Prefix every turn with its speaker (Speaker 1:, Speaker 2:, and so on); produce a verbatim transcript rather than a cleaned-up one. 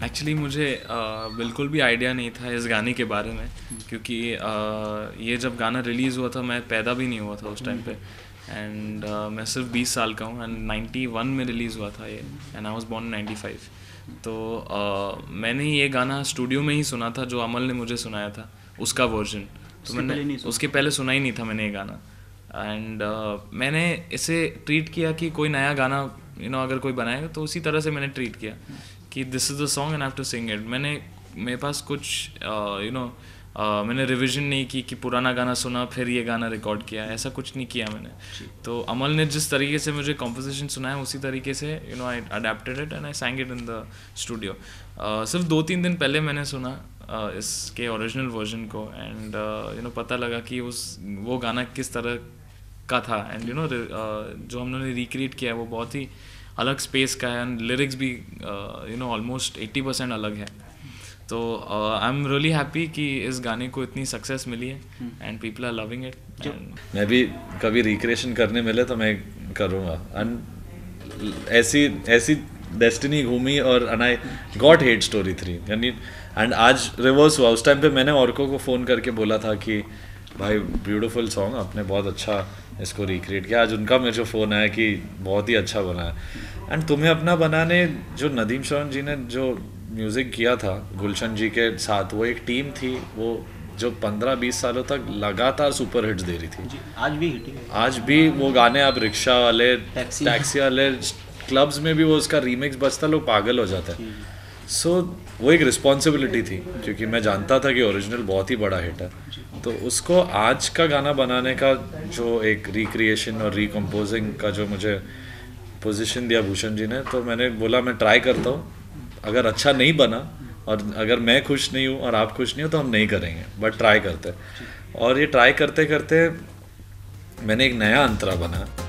Speaker 1: Actually मुझे uh, बिल्कुल भी आइडिया नहीं था इस गाने के बारे में, क्योंकि uh, ये जब गाना रिलीज़ हुआ था मैं पैदा भी नहीं हुआ था उस टाइम पे, एंड uh, मैं सिर्फ बीस साल का हूँ, एंड नाइन्टी वन में रिलीज़ हुआ था ये, and I was born ninety five. तो uh, मैंने ये गाना स्टूडियो में ही सुना था, जो अमल ने मुझे सुनाया था उसका वर्जन। तो मैंने उसके पहले सुना ही नहीं था मैंने ये गाना, एंड uh, मैंने इसे ट्रीट किया कि कोई नया गाना यू you नो know, अगर कोई बनाएगा तो उसी तरह से मैंने ट्रीट किया कि this is the song and I have to sing it. मैंने मेरे पास कुछ यू नो मैंने रिवीजन नहीं की कि पुराना गाना सुना फिर ये गाना रिकॉर्ड किया, ऐसा कुछ नहीं किया मैंने। तो अमल ने जिस तरीके से मुझे कॉम्पोजिशन सुनाया उसी तरीके से you know I adapted it and I sang it in the studio. सिर्फ दो तीन दिन पहले मैंने सुना uh, इसके ओरिजिनल वर्जन को, एंड यू नो पता लगा कि उस वो गाना किस तरह का था, एंड यू नो जो हम लोगों ने रिक्रिएट किया है वो बहुत ही अलग स्पेस का है, एंड लिरिक्स भी you know almost eighty percent अलग है। तो आई एम रियली हैप्पी कि इस गाने को इतनी सक्सेस मिली है and people are loving it.
Speaker 2: मैं भी कभी रिक्रिएशन करने मिले तो मैं करूँगा, एंड ऐसी ऐसी डेस्टिनी घूमी और and I got hate story three यानी, एंड आज रिवर्स हुआ। उस टाइम पे मैंने औरकों को फ़ोन करके बोला था कि भाई ब्यूटीफुल सॉन्ग, आपने बहुत अच्छा इसको रिक्रिएट किया। आज उनका मुझे फ़ोन आया कि बहुत ही अच्छा बना है। एंड तुम्हें अपना बनाने जो नदीम श्रवण जी ने जो म्यूज़िक किया था गुलशन जी के साथ, वो एक टीम थी वो जो पंद्रह बीस सालों तक लगातार सुपर हिट्स दे रही थी।
Speaker 3: आज भी हिट है,
Speaker 2: आज भी वो गाने, आप रिक्शा वाले टैक्सी, टैक्सी वाले क्लब्स में भी वो उसका रीमिक्स बजता, लोग पागल हो जाते हैं। सो so, वो एक रिस्पॉन्सिबिलिटी थी, क्योंकि मैं जानता था कि ओरिजिनल बहुत ही बड़ा हिट है। तो उसको आज का गाना बनाने का जो एक रिक्रिएशन और रिकम्पोजिंग का जो मुझे पोजीशन दिया भूषण जी ने, तो मैंने बोला मैं ट्राई करता हूँ, अगर अच्छा नहीं बना और अगर मैं खुश नहीं हूँ और आप खुश नहीं हो तो हम नहीं करेंगे, बट ट्राई करते। और ये ट्राई करते करते मैंने एक नया अंतरा बना।